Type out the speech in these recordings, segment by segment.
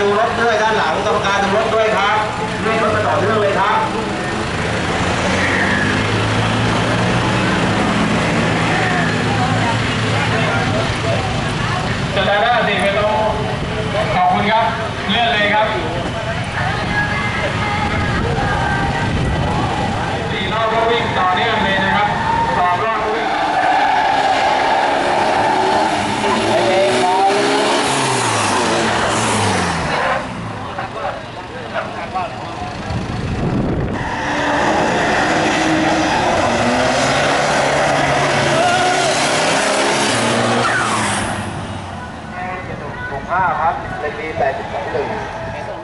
ดูรถด้วยด้านหลังกรรมการดูรถด้วยครับรีบรถมาต่อเนื่องเลยครับจะได้4 กิโลขอบคุณครับเลื่อนเลยครับ4 รอบก็วิ่งต่อเนื่องเลยนะครับ2 รอบวิ่งครับเลขที่82.1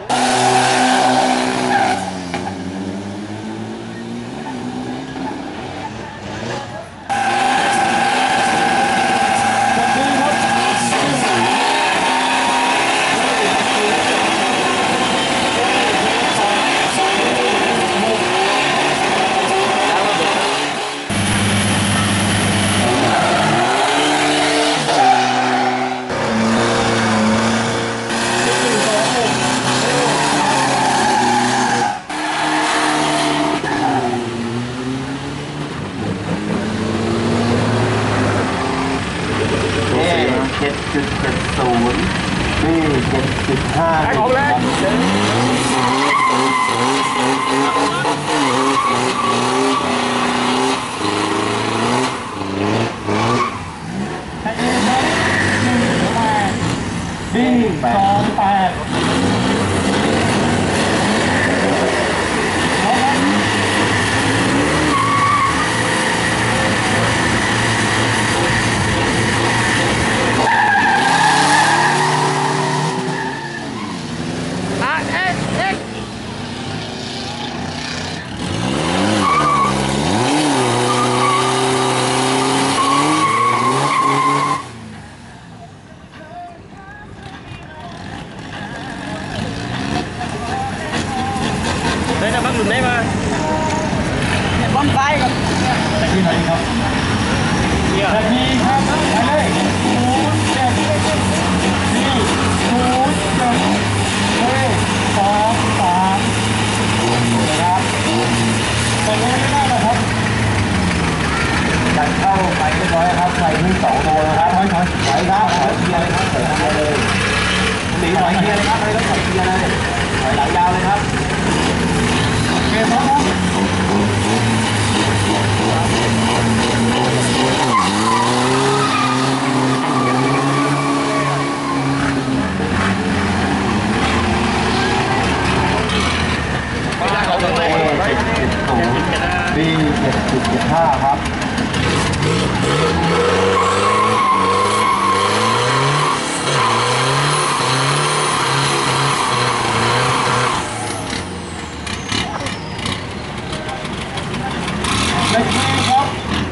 นี่7.5ออกเลยได้นะบังหลุดได้มาบอลไฟครับแต่ที่ไหนครับแต่ที่ครับไปเลยครับตรงนี้ไม่ได้นะครับการเข้าไปเรียบร้อยครับใส่ที่2 ตัวนะครับถอยครับถอยเกียร์เลยครับถอยทำเลยหนีถอยเกียร์เลยครับไม่ต้องถอยเกียร์เลยถอยหลังยาวเลยครับโอเคพร้อมครับปี7.5ครับเลขที่ครับ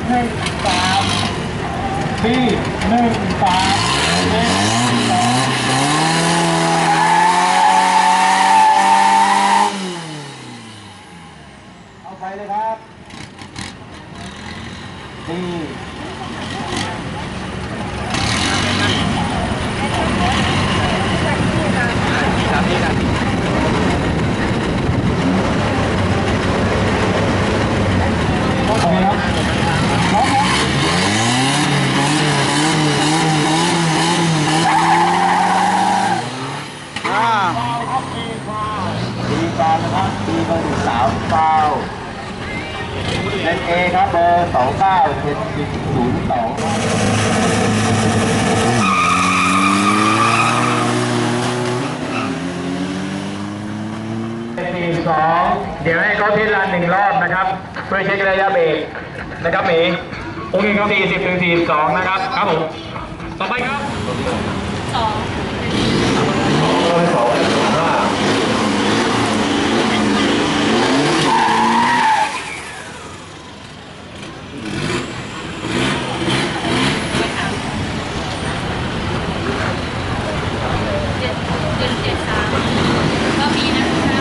13ปีเอาไปเลยครับนี่เลขเอครับเบอร์29 7.02 เดี๋ยวให้เขาเทสรัน1 รอบนะครับเพื่อเช็คระยะเบรกนะครับหมีโอเคครับ40 ถึง 42นะครับครับผมต่อไปครับก็มีนะครับ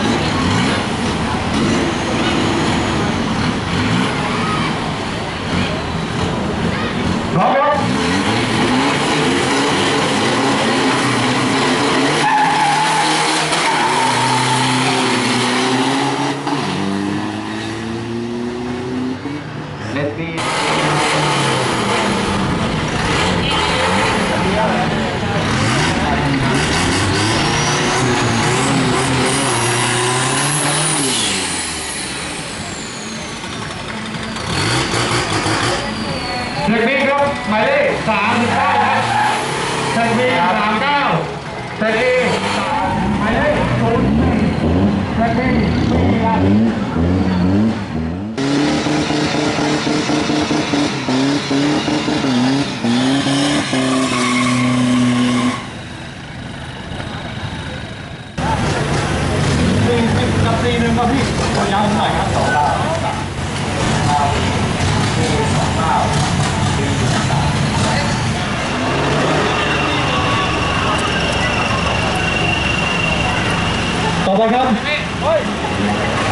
พร้อมครับหมายเลข39ครับเซนที39เซนทีหมายเลข04เซนที4ครับ40 กับ 41ครับพี่ขอยาวหน่อยครับ29ต่อไปครับ